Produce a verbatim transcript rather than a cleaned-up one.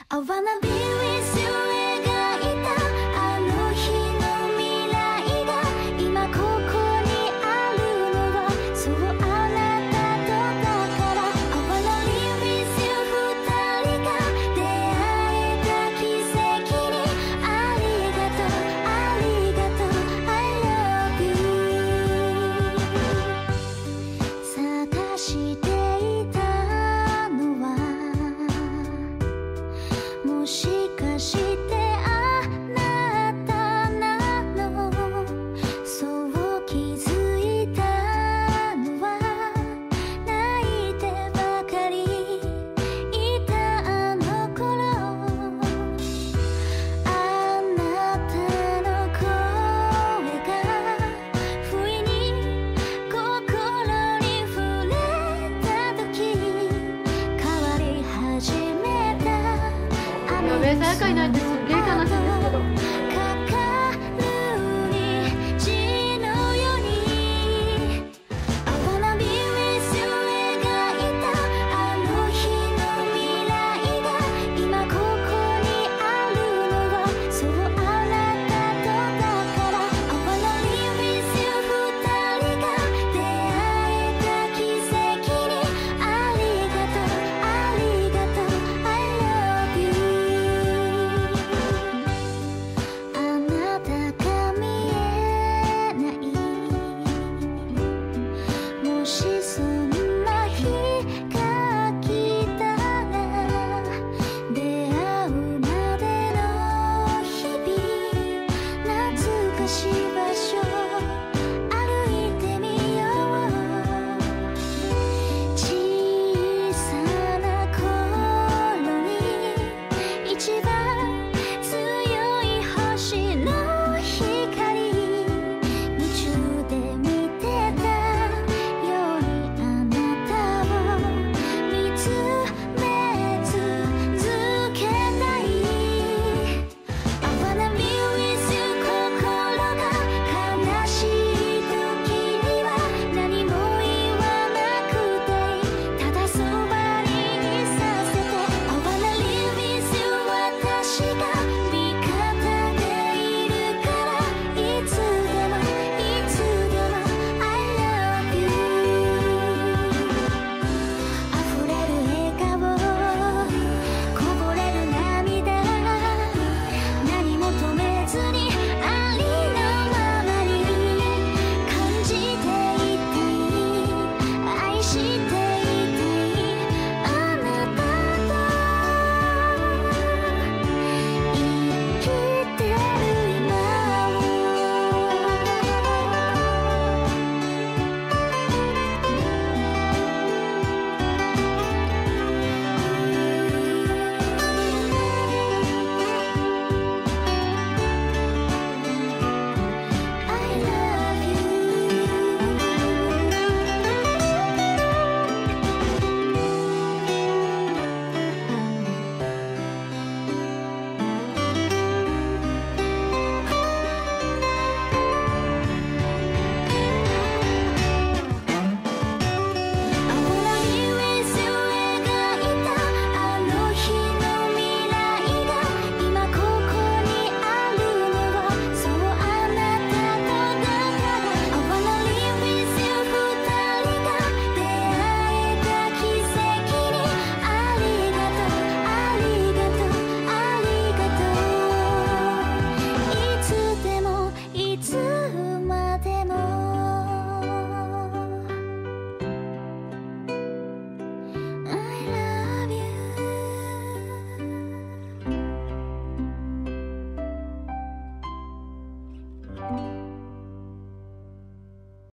I wanna be with you 描いたあの日の未来が今ここにあるのはそうあなたとだから I wanna live with you 二人が出会えた奇跡にありがとうありがとう I love you 探していたのはもしかしてあなたなのそう気づいたのは泣いてばかりいたあの頃あなたの声が不意に心に触れた時変わり始めたやべえ、さやかいないってすっげえ悲しいんですけど。 かかる虹のように I wanna be with you 描いたあの日の未来が今ここにあるのはそうあなたとだから I wanna live with you 二人が出会えた奇跡にありがとうありがとう I love you あなたが見えないもしそんな日が来たら出会うまでの日々懐かしい